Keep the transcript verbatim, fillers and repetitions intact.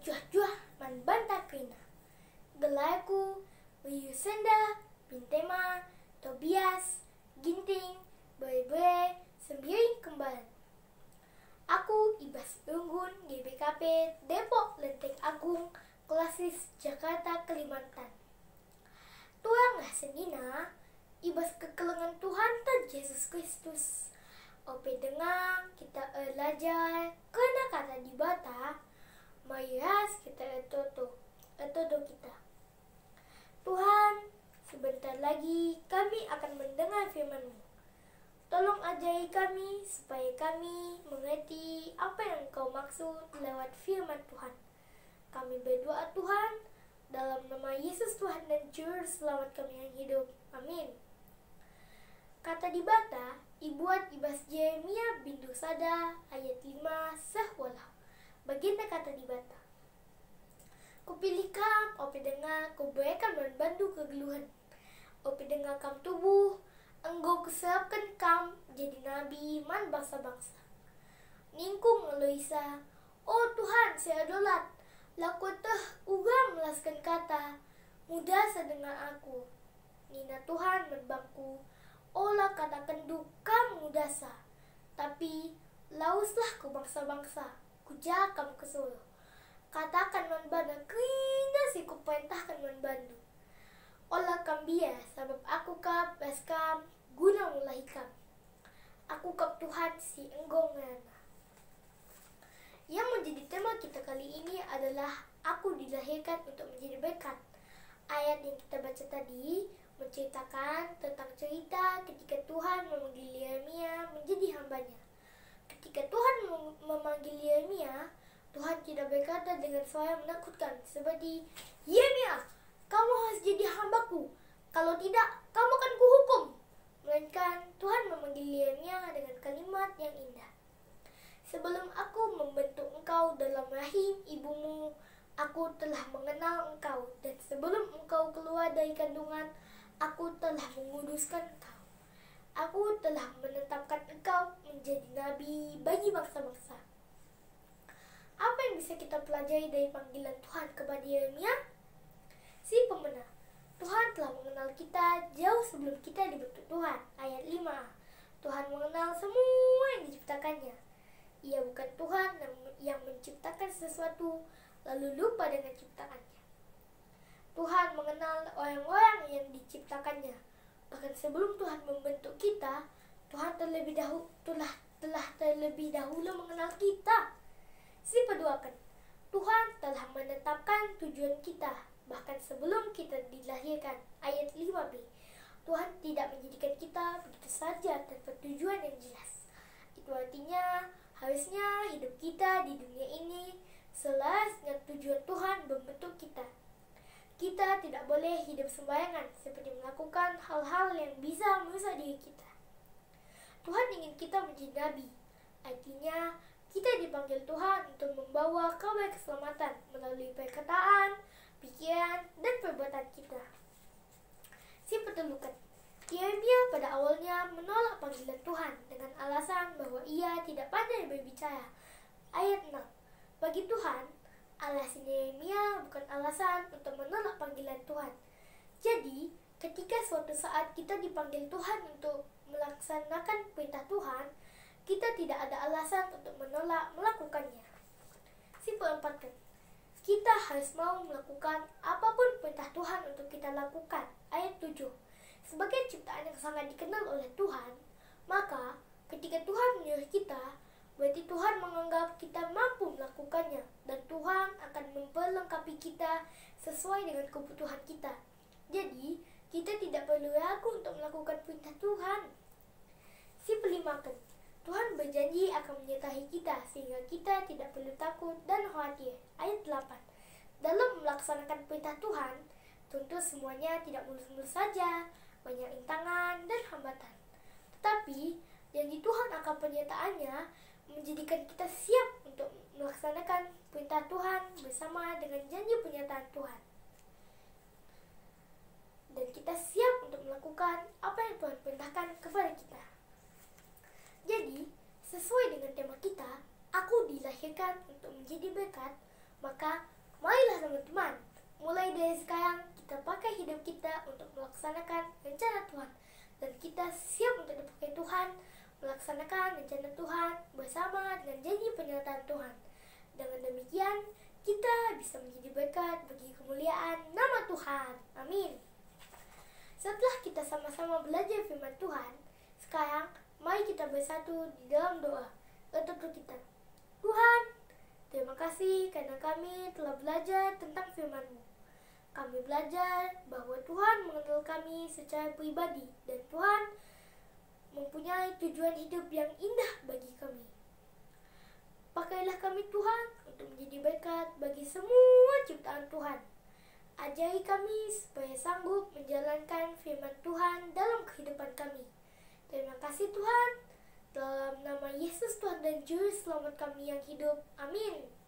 Juah-juah man banta krina. Gelaiku, Wiyusenda, Bintema, Tobias, Ginting, Bere-bere, Sembiring Kembalan. Aku Ibas Unggun, G B K P, Depok Lenteng Agung, Klasis Jakarta Kalimantan. Tuanglah senina, Ibas kekelengan Tuhan dan Yesus Kristus. Ope dengang kita belajar karena kata dibata, mayas kita etoto, etoto kita. Tuhan, sebentar lagi kami akan mendengar firman-Mu. Tolong ajari kami supaya kami mengerti apa yang Engkau maksud lewat firman Tuhan. Kami berdoa Tuhan, dalam nama Yesus Tuhan dan Juru Selamat kami yang hidup. Amin. Kata dibata, ibuat Ibas Yeremia bintu sada ayat lima sahwala. Baginda kata dibata. Kupilih kam, ope dengar, kuberikan membantu kegeluhan. Ope dengar kam tubuh, engkau keserapkan kam jadi nabi man bangsa-bangsa. Ningkung Eloisa, oh Tuhan saya dolat, laku teh uga melaskan kata, mudah sedengar aku. Nina Tuhan membangku, olah kata kenduk kam mudasa, tapi lauslah ku bangsa-bangsa, kuja kam ke Solo. Katakan manbana kina si kuperintahkan manbandu. Olah kam bias, sebab aku kap baskam guna mulai kam. Aku kap Tuhan si engkau ngana. Yang menjadi tema kita kali ini adalah aku dilahirkan untuk menjadi berkat. Ayat yang kita baca tadi menceritakan tentang cerita ketika Tuhan memanggil Yeremia menjadi hambanya. Ketika Tuhan mem- memanggil Yeremia, Tuhan tidak berkata dengan suara menakutkan seperti, Yeremia, kamu harus jadi hambaku, kalau tidak kamu akan kuhukum. Melainkan Tuhan memanggil Yeremia dengan kalimat yang indah. Sebelum aku membentuk engkau dalam rahim ibumu, aku telah mengenal engkau, dan sebelum engkau keluar dari kandungan, aku telah menguduskan engkau. Aku telah menetapkan engkau menjadi nabi bagi bangsa-bangsa. Apa yang bisa kita pelajari dari panggilan Tuhan kepada Yeremia? Si pemenang, Tuhan telah mengenal kita jauh sebelum kita dibentuk Tuhan. Ayat lima. Tuhan mengenal semua yang diciptakannya. Ia bukan Tuhan yang menciptakan sesuatu lalu lupa dengan ciptaannya. Tuhan mengenal orang-orang yang diciptakannya. Bahkan sebelum Tuhan membentuk kita, Tuhan terlebih dahulu telah telah terlebih dahulu mengenal kita. Si peduakan, Tuhan telah menetapkan tujuan kita bahkan sebelum kita dilahirkan. Ayat lima b. Tuhan tidak menjadikan kita begitu saja tanpa tujuan yang jelas. Itu artinya harusnya hidup kita di dunia ini selaras dengan tujuan Tuhan membentuk kita. Kita tidak boleh hidup sembarangan seperti melakukan hal-hal yang bisa merusak diri kita. Tuhan ingin kita menjadi nabi. Artinya kita dipanggil Tuhan untuk membawa kabar keselamatan melalui perkataan, pikiran, dan perbuatan kita. Si petelukan, Yeremia pada awalnya menolak panggilan Tuhan dengan alasan bahwa ia tidak pandai berbicara. Ayat enam. Bagi Tuhan, alasan Yeremia bukan alasan untuk menolak panggilan Tuhan. Jadi, ketika suatu saat kita dipanggil Tuhan untuk melaksanakan perintah Tuhan, kita tidak ada alasan untuk menolak melakukannya. Si perempatkan, kita harus mau melakukan apapun perintah Tuhan untuk kita lakukan. Ayat tujuh. Sebagai ciptaan yang sangat dikenal oleh Tuhan, maka ketika Tuhan menyuruh kita, berarti Tuhan menganggap kita mampu melakukannya, dan Tuhan akan memperlengkapi kita sesuai dengan kebutuhan kita. Jadi, kita tidak perlu ragu untuk melakukan perintah Tuhan. Si pelimakan, Tuhan berjanji akan menyertai kita sehingga kita tidak perlu takut dan khawatir. Ayat delapan. Dalam melaksanakan perintah Tuhan, tentu semuanya tidak mulus-mulus saja, banyak rintangan dan hambatan. Tetapi janji Tuhan akan penyertaannya menjadikan kita siap untuk melaksanakan perintah Tuhan bersama dengan janji penyertaan Tuhan. Dan kita siap untuk melakukan apa yang Tuhan perintahkan kepada kita. Jadi, sesuai dengan tema kita, aku dilahirkan untuk menjadi berkat, maka Marilah teman-teman, mulai dari sekarang kita pakai hidup kita untuk melaksanakan rencana Tuhan. Dan kita siap untuk dipakai Tuhan, melaksanakan rencana Tuhan bersama dengan janji penyertaan Tuhan. Dengan demikian, kita bisa menjadi berkat bagi kemuliaan nama Tuhan. Amin. Setelah kita sama-sama belajar firman Tuhan, sekarang mari kita bersatu di dalam doa untuk kita. Tuhan, terima kasih karena kami telah belajar tentang firman-Mu. Kami belajar bahwa Tuhan mengenal kami secara pribadi dan Tuhan mempunyai tujuan hidup yang indah bagi kami. Pakailah kami Tuhan untuk menjadi berkat bagi semua ciptaan Tuhan. Ajari kami supaya sanggup menjalankan firman Tuhan dalam kehidupan kami. Terima kasih Tuhan. Dalam nama Yesus Tuhan dan Juru Selamat kami yang hidup. Amin.